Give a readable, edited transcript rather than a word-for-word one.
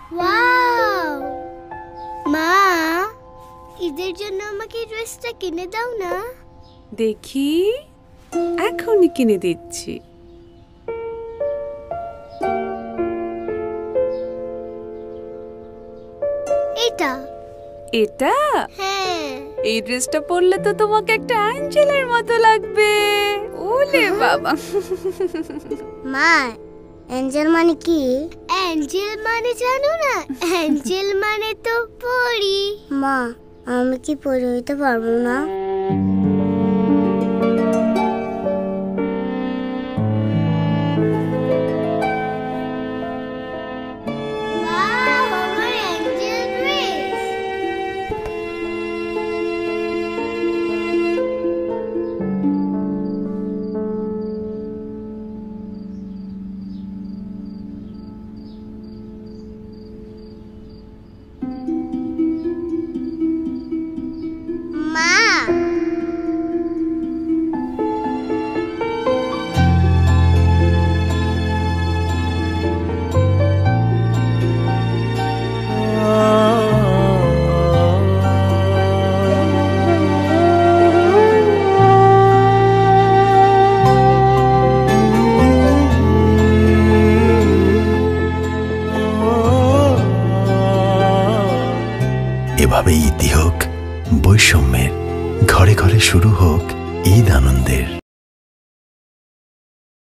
Wow! মা, ঈদের জন্য আমাকে এই ড্রেসটা কিনে দাও না। দেখি, এখনই কিনে দিচ্ছি। এটা? এটা? হ্যাঁ। এই ড্রেসটা পরলে তো তোমাকে একটা অ্যাঞ্জেলের মতো লাগবে। ওলে বাবা। মা, অ্যাঞ্জেল মানে কি? অ্যাঞ্জেল মানে জানো না? অ্যাঞ্জেল মানে তো পরি। মা, আমি কি পরি হইতে পারবো না? ওয়াও, আমার অ্যাঞ্জেল ড্রেস। মা, এভাবেই ইতি হোক বৈষম্যের, ঘরে ঘরে শুরু হোক ঈদ আনন্দের।